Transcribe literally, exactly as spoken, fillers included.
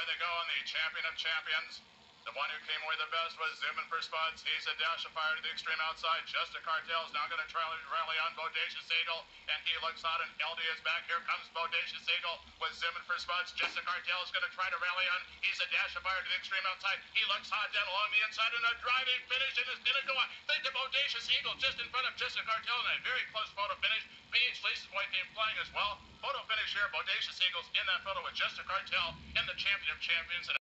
away they go on the champion of champions. The one who came away the best was Zimmon for Spuds. He's a dash of fire to the extreme outside. Just a Cartel's now going to try to rally on Bodacious Eagle, and he looks hot, and L D is back. Here comes Bodacious Eagle with Zimmon for Spuds. Just a Cartel is going to try to rally on. He's a dash of fire to the extreme outside. He looks hot down along the inside, and a driving finish, and it's going to go on. Think the Bodacious Eagle just in front of Just a Cartel in a very close photo finish. B H Lisa's boy came flying as well. Photo finish here. Bodacious Eagle's in that photo with Just a Cartel and the champion of champions.